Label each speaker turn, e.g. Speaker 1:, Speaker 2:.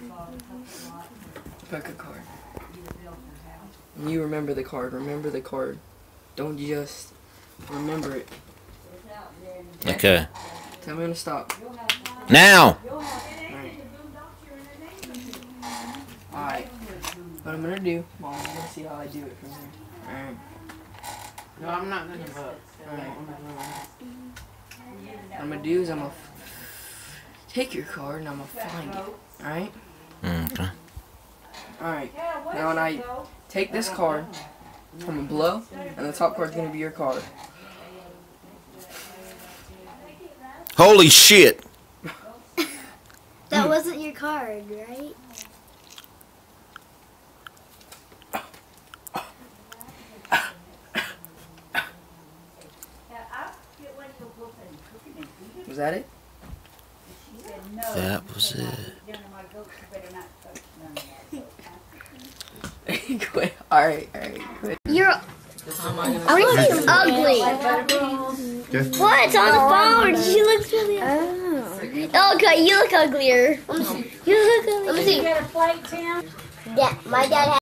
Speaker 1: Pick a card. And you remember the card. Remember the card. Don't just remember it.
Speaker 2: Okay.
Speaker 1: Tell me when to stop.
Speaker 2: Now!
Speaker 1: Alright. What I'm gonna do, Mom, I'm gonna see how I do it from here. Alright.
Speaker 3: No, I'm not gonna vote.
Speaker 1: Alright. What I'm gonna do is I'm gonna take your card and I'm gonna find it. Alright?
Speaker 2: Okay.
Speaker 1: Alright. Now when I take this card, I'm gonna blow, and the top card's gonna be your card.
Speaker 2: Holy shit!
Speaker 4: That wasn't your card, right?
Speaker 1: Was that it?
Speaker 2: That was it.
Speaker 1: Quit. Alright, quit.
Speaker 4: You're ugly. What? It's on the phone. She looks really ugly. Oh, okay, you look uglier. You look ugly. Let me see.
Speaker 5: You got a plate, Tim?
Speaker 4: Yeah, my dad has